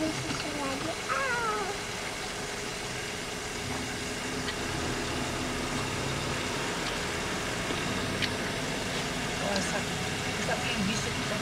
susu lagi. Ah. Wasak. Kita pengen bisik kita.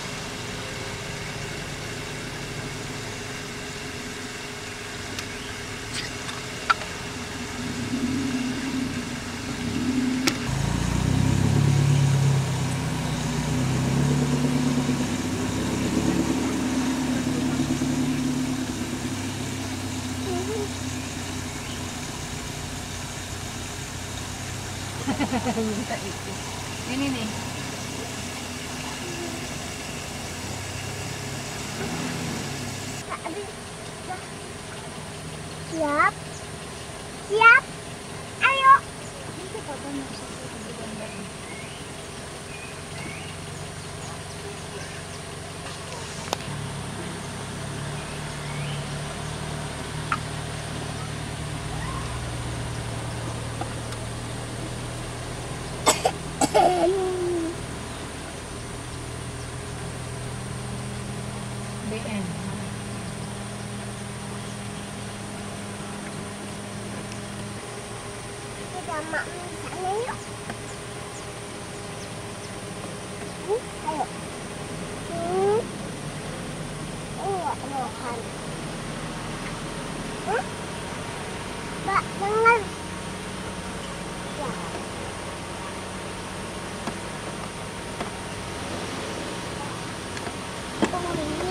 Minta itu. Ini nih. Siap. Siap. Ayo. Itu katanya susu gambar. BN. Kita mak sana yuk. Ayo. Enggak makan. Mbak, dengar. Ya. Tunggu.